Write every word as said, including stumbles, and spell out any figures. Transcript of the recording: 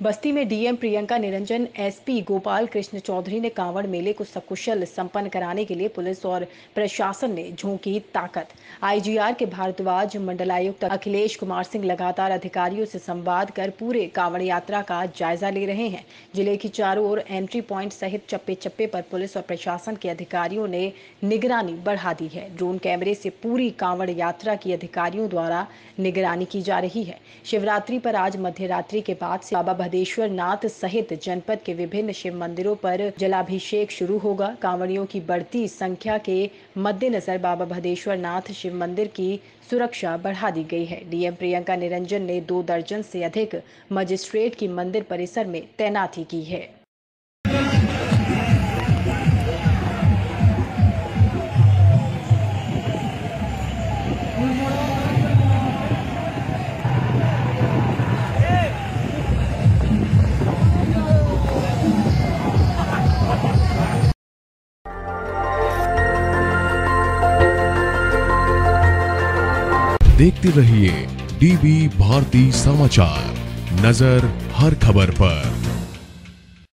बस्ती में DM Priyanka Niranjan, SP Gopal Krishna Chaudhary ने कांवड़ मेले को सकुशल संपन्न कराने के लिए पुलिस और प्रशासन ने झोंकी ताकत। आईजीआर के भारद्वाज, मंडलायुक्त अखिलेश कुमार सिंह लगातार अधिकारियों से संवाद कर पूरे कांवड़ यात्रा का जायजा ले रहे हैं। जिले की चारों ओर एंट्री पॉइंट सहित चप्पे चप्पे पर पुलिस और प्रशासन के अधिकारियों ने निगरानी बढ़ा दी है। ड्रोन कैमरे से पूरी कांवड़ यात्रा की अधिकारियों द्वारा निगरानी की जा रही है। शिवरात्रि पर आज मध्य रात्रि के बाद से बाबा भदेश्वर नाथ सहित जनपद के विभिन्न शिव मंदिरों पर जलाभिषेक शुरू होगा। कांवड़ियों की बढ़ती संख्या के मद्देनजर बाबा भदेश्वर नाथ शिव मंदिर की सुरक्षा बढ़ा दी गई है। डीएम प्रियंका निरंजन ने दो दर्जन से अधिक मजिस्ट्रेट की मंदिर परिसर में तैनाती की है। देखते रहिए डीबी भारती समाचार, नजर हर खबर पर।